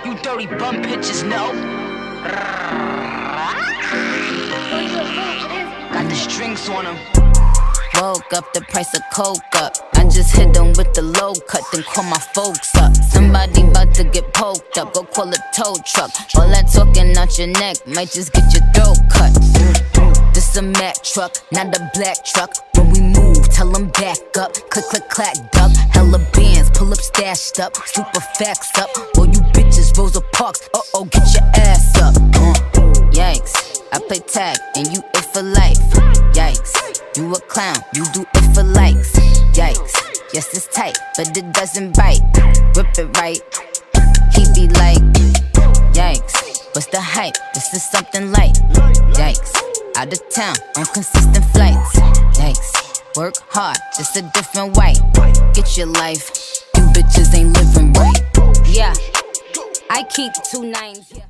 You dirty bum bitches, no. Got the strings on them. Woke up, the price of coke up. I just hit them with the low cut, then call my folks up. Somebody about to get poked up, go call a tow truck. All that talking out your neck might just get your throat cut. This a Mack truck, not a black truck. When we move, tell them back up. Click, click, clack, duck. Hella bands, pull up, stashed up. Super facts up. All you bitches, Rosa Parks. Uh-oh, get your ass up. Yikes, I play tag and you it for life. Yikes, you a clown, you do it for likes. Yikes, yes it's tight, but it doesn't bite. Rip it right, he be like, yikes, what's the hype? This is something light. Yikes, out of town on consistent flights. Yikes, work hard, just a different white. Get your life, you bitches ain't living right. Yeah, I keep 2 9s.